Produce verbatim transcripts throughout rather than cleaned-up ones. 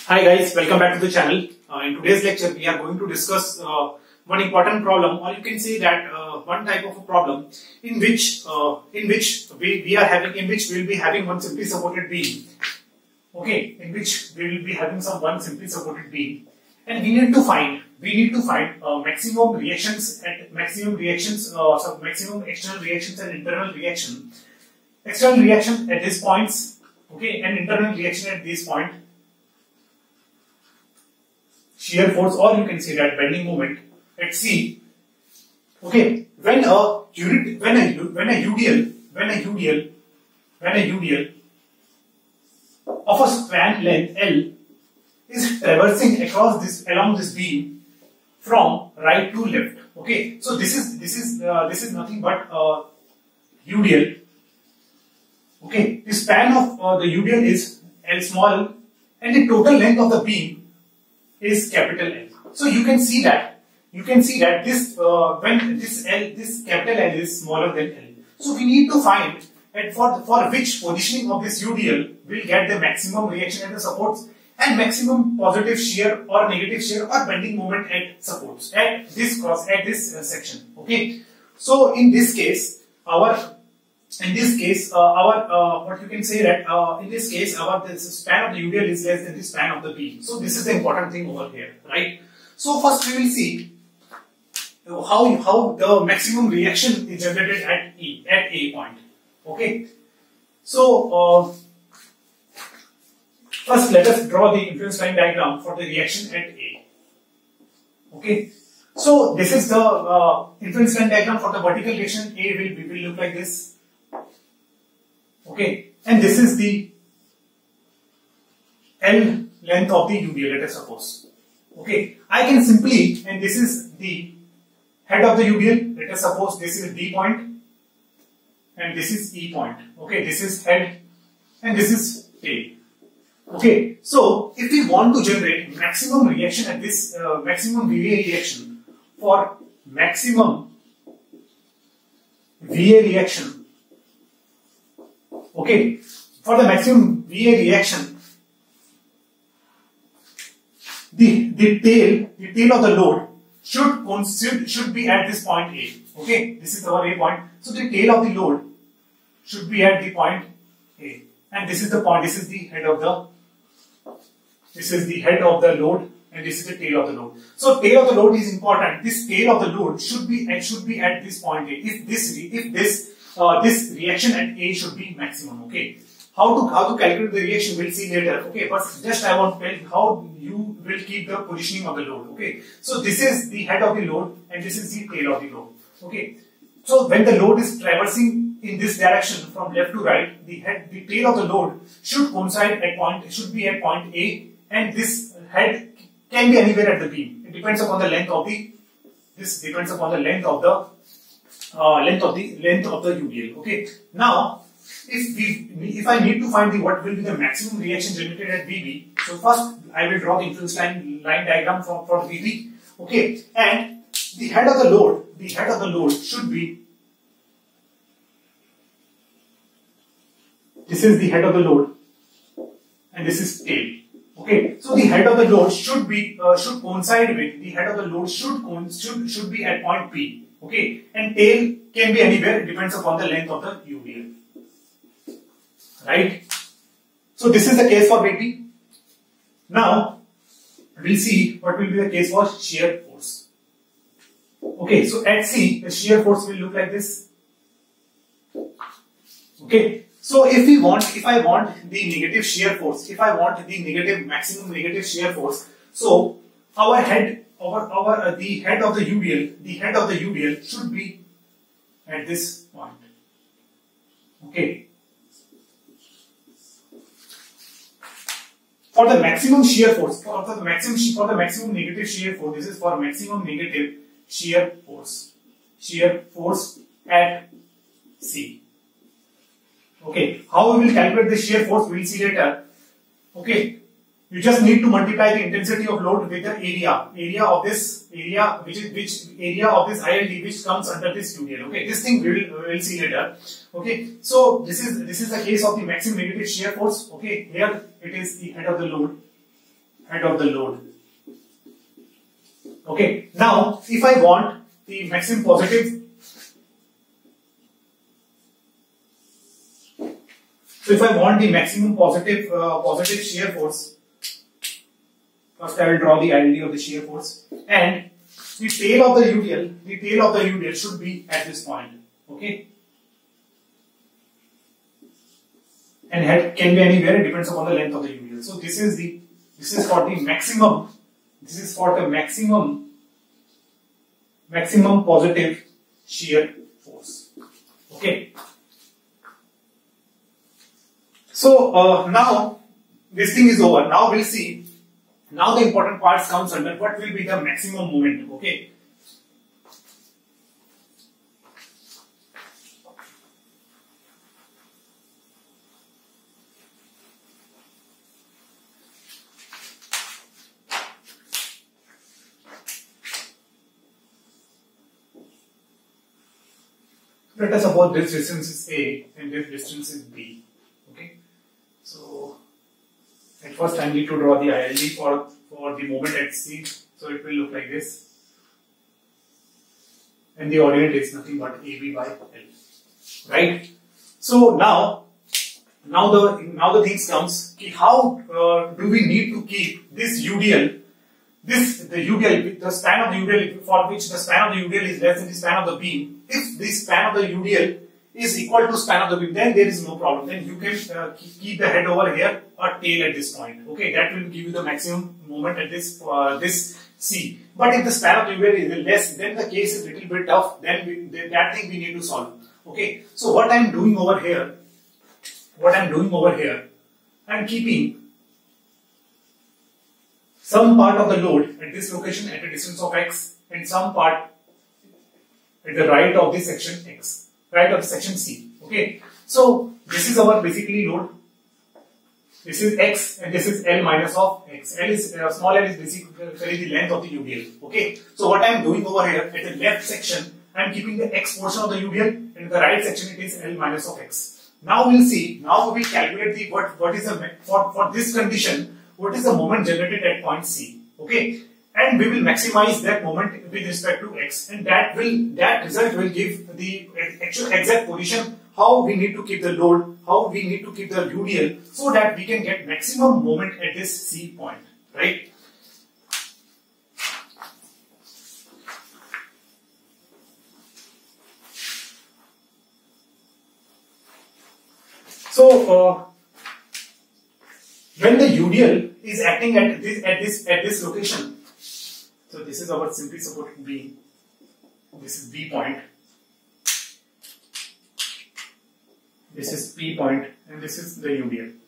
Hi guys, welcome back to the channel. Uh, in today's lecture, we are going to discuss uh, one important problem, or you can say that uh, one type of a problem in which uh, in which we, we are having in which we will be having one simply supported beam. Okay, in which we will be having some one simply supported beam, and we need to find we need to find uh, maximum reactions at maximum reactions, uh, so maximum external reactions and internal reaction. External reaction at these points, okay, and internal reaction at this point. Shear force, or you can say that bending moment at C. Okay, when a unit, when a when a U D L, when a U D L, when a U D L of a span length L is traversing across this along this beam from right to left. Okay, so this is this is uh, this is nothing but uh, U D L. Okay, the span of uh, the U D L is L small, and the total length of the beam is capital L. So you can see that you can see that this uh, when this L this capital L is smaller than L. So we need to find and for for which positioning of this U D L will get the maximum reaction at the supports and maximum positive shear or negative shear or bending moment at supports at this cross at this uh, section. Okay. So in this case, our in this case, uh, our uh, what you can say that uh, in this case, our this span of the U D L is less than the span of the beam. So this is the important thing over here, right? So first we will see how how the maximum reaction is generated at E at A point. Okay. So uh, first let us draw the influence line diagram for the reaction at A. Okay. So this is the uh, influence line diagram for the vertical reaction. A will, will look like this. Okay, and this is the L length of the U D L, let us suppose. Okay, I can simply, and this is the head of the U D L, let us suppose this is D point and this is E point. Okay, this is head and this is tail. Okay, so if we want to generate maximum reaction at this uh, maximum V A reaction for maximum V A reaction. Okay, for the maximum V A reaction, the the tail the tail of the load should should should be at this point A. Okay, this is our A point. So the tail of the load should be at the point A, and this is the point. This is the head of the this is the head of the load, and this is the tail of the load. So tail of the load is important. This tail of the load should be and should be at this point A. If this if this Uh, this reaction at A should be maximum. Okay, how to how to calculate the reaction we'll see later. Okay, but just I want to tell you how you will keep the positioning of the load. Okay, so this is the head of the load and this is the tail of the load. Okay, so when the load is traversing in this direction from left to right, the head the tail of the load should coincide at point should be at point A, and this head can be anywhere at the beam. It depends upon the length of the this depends upon the length of the Uh, length of the length of the U D L. Okay. Now, if we if I need to find the what will be the maximum reaction generated at V B, so first I will draw the influence line line diagram for for V B. Okay, and the head of the load, the head of the load should be. This is the head of the load, and this is tail. Okay, so the head of the load should be uh, should coincide with the head of the load should should should be at point P. Okay, and tail can be anywhere, it depends upon the length of the U D L. Right? So this is the case for V B. Now, we'll see what will be the case for shear force. Okay, so at C, the shear force will look like this. Okay, so if we want, if I want the negative shear force, if I want the negative, maximum negative shear force, so our head Our, our uh, the head of the U D L, the head of the U D L should be at this point. Okay. For the maximum shear force, for the maximum for the maximum negative shear force, this is for maximum negative shear force, shear force at C. Okay. How we will calculate the shear force? We will see later. Okay. You just need to multiply the intensity of load with the area, area of this area, which is which area of this I L D which comes under this U D L. Okay, this thing we will we will see later. Okay, so this is this is the case of the maximum negative shear force. Okay, here it is the head of the load, head of the load. Okay, now if I want the maximum positive, so if I want the maximum positive uh, positive shear force, first I will draw the I L D of the shear force, and the tail of the U D L, the tail of the U D L should be at this point. Okay, and head can be anywhere, it depends upon the length of the U D L. So this is the this is for the maximum, this is for the maximum maximum positive shear force. Okay, so uh, now this thing is over. Now we'll see, now the important parts comes under what will be the maximum moment. Okay, let us suppose this distance is A and this distance is B. Okay, so at first I need to draw the I L D for, for the moment at C. So it will look like this. And the ordinate is nothing but A B by L. Right? So now, now the now the things comes, how uh, do we need to keep this U D L, this the U D L, the span of the U D L for which the span of the U D L is less than the span of the beam. If the span of the U D L is equal to span of the beam, then there is no problem. Then you can uh, keep the head over here or tail at this point. Okay, that will give you the maximum moment at this uh, this C. But if the span of the U D L is less, then the case is little bit tough. Then we, then that thing we need to solve. Okay, so what I am doing over here, what I am doing over here, I am keeping some part of the load at this location at a distance of x, and some part at the right of the section x, right of the section C. Okay, so this is our basically load. This is x and this is L minus of x. L is uh, small l is basically the length of the U D L. Okay, so what I am doing over here at the left section, I am keeping the x portion of the U D L, and in the right section it is L minus of x. Now we'll see. Now we will calculate the what what is the for for this condition. What is the moment generated at point C? Okay, and we will maximize that moment with respect to x, and that will that result will give the actual exact position, how we need to keep the load, how we need to keep the U D L, so that we can get maximum moment at this C point, right? So uh, when the U D L is acting at this at this at this location, so this is our simply supported B, this is B point, this is P point, and this is the U D L.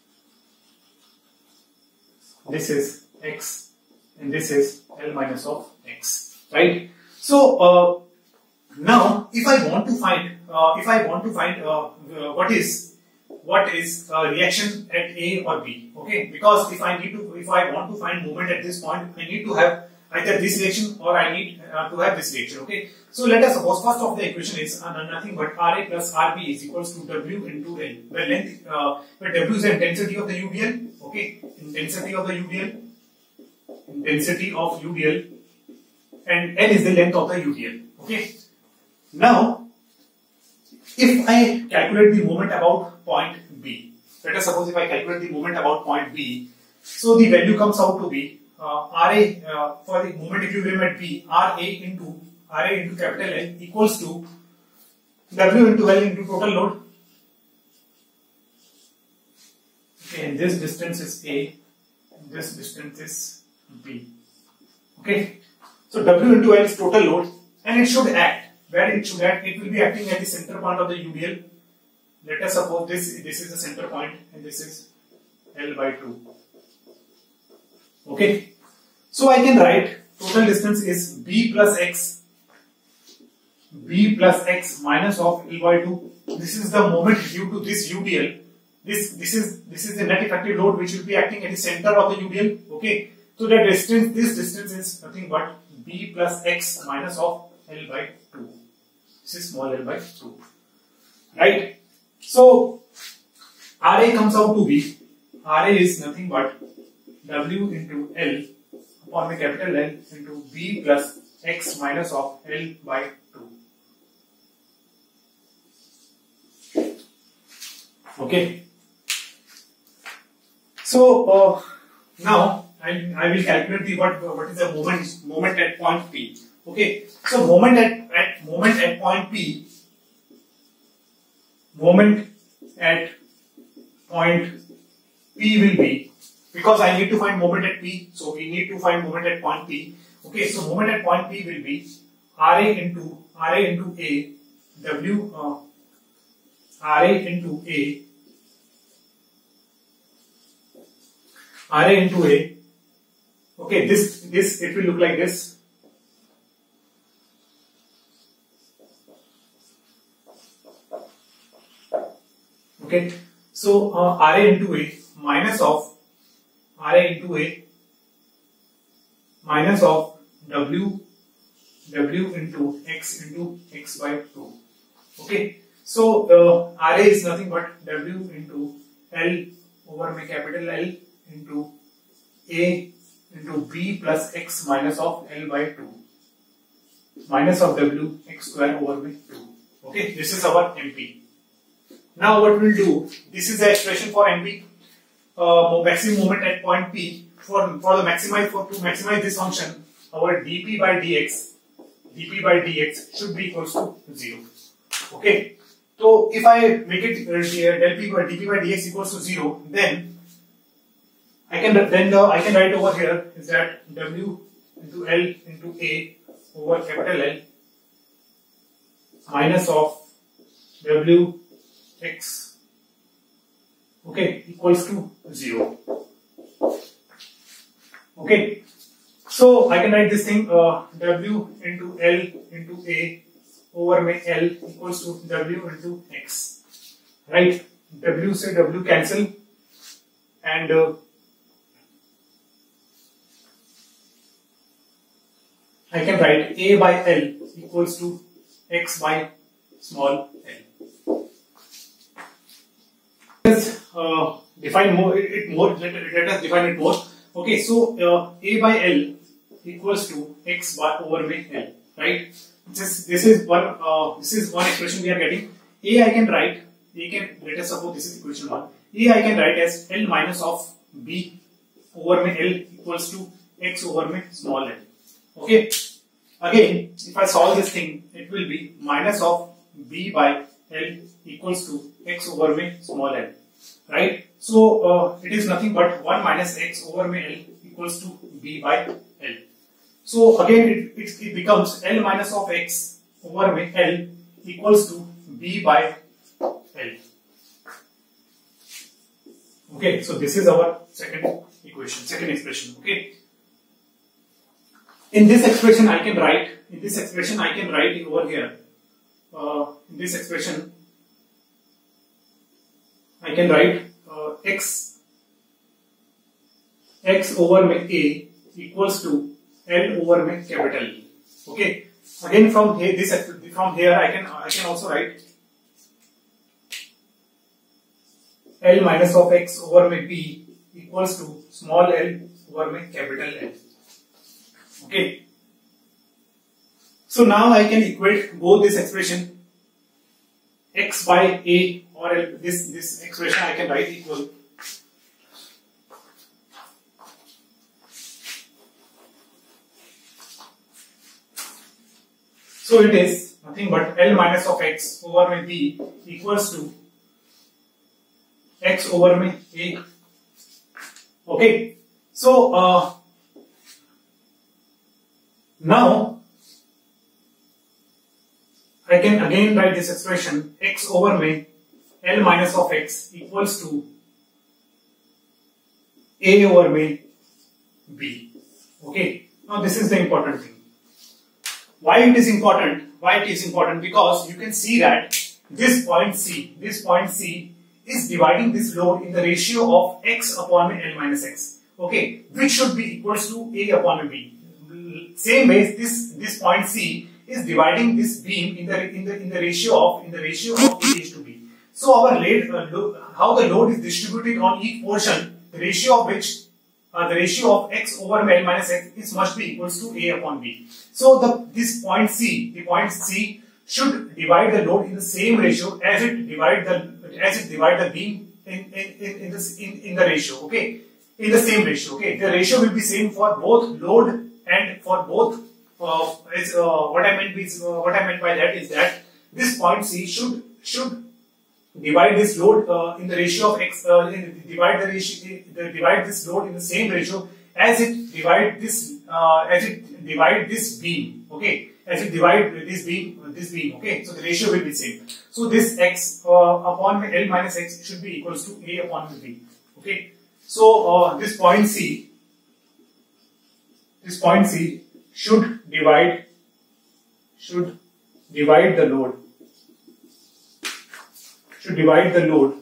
This is x, and this is L minus of x, right? So uh, now, if I want to find, uh, if I want to find uh, uh, what is what is uh, reaction at A or B, okay? Because if I need to, if I want to find moment at this point, I need to have either this reaction or I need uh, to have this reaction, okay? So let us suppose first of the equation is uh, nothing but R A plus R B is equals to W into L, where length, uh, where W is the intensity of the U D L, okay? Intensity of the U D L, intensity of U D L, and L is the length of the U D L, okay? Now, if I calculate the moment about point B, let us suppose if I calculate the moment about point B, so the value comes out to be uh, R A uh, for the moment equilibrium at B, R A into R A into capital L equals to W into L into total load. Okay, and this distance is A, and this distance is B. Okay, so W into L is total load, and it should act. Where it should act, it will be acting at the center point of the U D L. Let us suppose this this is the center point and this is L by two. Okay, so I can write total distance is B plus X, B plus X minus of L by two. This is the moment due to this U D L. This this is this is the net effective load which will be acting at the center of the U D L. Okay, so the distance this distance is nothing but B plus X minus of L by two. This is small l by two, right? So R A comes out to be, R A is nothing but W into L upon my capital L into B plus X minus of L by two. Okay. So uh, now I, I will calculate the what what is the moment moment at point P. Okay. So moment at, at moment at point P, moment at point P will be, because I need to find moment at P, so we need to find moment at point P. Okay, so moment at point P will be R A into R A into A W uh, R A into A R A into A. Okay, this this it will look like this. Okay, so uh, R A into A minus of R A into A minus of W W into X into X by two. Okay, so uh, R A is nothing but W into L over my capital L into A into B plus X minus of L by two minus of W X square over by two. Okay, this is our M P. Now what we'll do, this is the expression for M P, uh, maximum moment at point P. For, for the maximize, for to maximize this function, our dP by dx, dP by dx should be equals to zero. Okay, so if I make it uh, del P by dP by dx equals to zero, then I can then the, I can write over here is that W into L into A over capital L minus of W X, okay, equals to zero. Okay, so I can write this thing uh, W into L into A over my L equals to W into X, right? W say W cancel, and uh, I can write A by L equals to X by small l. Let's uh, define more it more. Let, let us define it more. Okay, so uh, A by L equals to X by over by L, right? This this is one uh, this is one expression we are getting. A I can write. A can let us suppose this is equation one. A I can write as L minus of B over my L equals to X over my small l. Okay. Again, if I solve this thing, it will be minus of B by L equals to X over my small l, right? So uh, it is nothing but one minus X over my L equals to B by L. So again, it, it, it becomes L minus of X over my L equals to B by L. Okay, so this is our second equation, second expression. Okay. In this expression, I can write. In this expression, I can write over here. Uh, in this expression, I can write uh, x x over my A equals to L over my capital E. Okay. Again, from here, this from here, I can I can also write L minus of X over my B equals to small l over my capital L. Okay. So now I can equate both this expression X by A or L, this this expression I can write equal so it is nothing but L minus of X over my B equals to X over my A. Okay. So uh, now I can again write this expression X over my L minus of X equals to A over my B. Okay. Now this is the important thing. Why it is important? Why it is important? Because you can see that this point C, this point C is dividing this load in the ratio of X upon L minus X. Okay, which should be equals to A upon B. Same way, this this point C is dividing this beam in the in the in the ratio of in the ratio of A is to B. So our load, uh, how the load is distributed on each portion, the ratio of which uh, the ratio of x over L minus x is must be equals to A upon B. So the this point C, the point C should divide the load in the same ratio as it divide the as it divide the beam in in in, in this in, in the ratio. Okay, in the same ratio. Okay, the ratio will be same for both load and for both. Uh, is, uh, what I meant is uh, what I meant by that is that this point C should should divide this load uh, in the ratio of x. Uh, in, divide the ratio. Uh, divide this load in the same ratio as it divide this uh, as it divide this beam. Okay, as it divide this beam this beam. Okay, so the ratio will be same. So this x uh, upon L minus x should be equals to A upon B. Okay, so uh, this point C. This point C should divide should divide the load should divide the load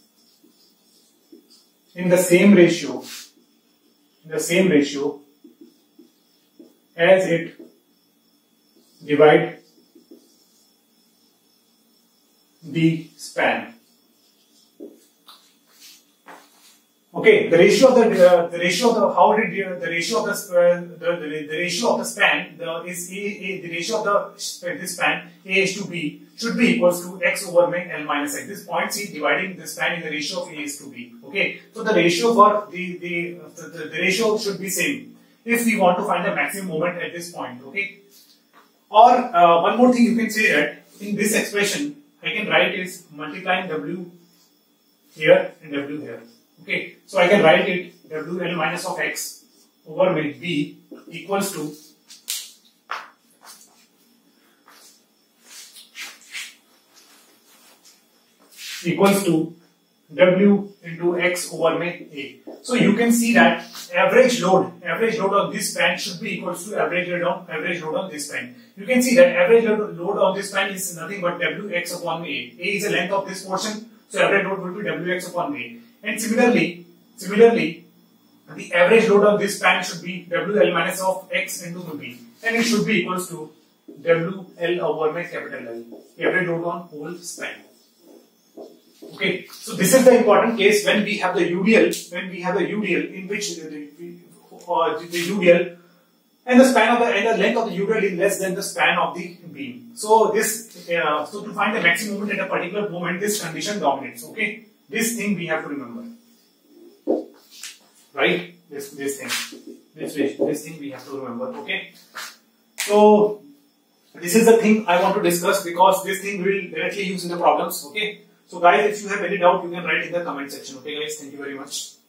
in the same ratio in the same ratio as it divide the span. Okay, the ratio of the uh, the ratio of the how did uh, the ratio of the, uh, the, the the ratio of the span the is a, a the ratio of the this span A is to B should be equals to x over L minus x. This point C dividing the span in the ratio of A is to B. Okay, so the ratio for the the, the the the ratio should be same if we want to find the maximum moment at this point. Okay, or uh, one more thing you can say that in this expression I can write is multiplying W here and W here. Okay, so I can write it W L minus of x over B equals to equals to W into x over A. So you can see that average load, average load on this span should be equals to average load on average load on this span. You can see that average load, load on this span is nothing but W x upon A. A is the length of this portion, so average load will be W x upon A. And similarly, similarly, the average load of this span should be W L minus of x into B, and it should be equals to W L over my capital L, average load on whole span. Okay, so this is the important case when we have the U D L, when we have the U D L in which the, the, uh, the U D L and the span of the and the length of the U D L is less than the span of the beam. So this, uh, so to find the maximum moment at a particular moment, this condition dominates. Okay. This thing we have to remember, right? This this thing, this this thing we have to remember. Okay. So this is the thing I want to discuss because this thing will directly use in the problems. Okay. So guys, if you have any doubt, you can write in the comment section. Okay, guys. Thank you very much.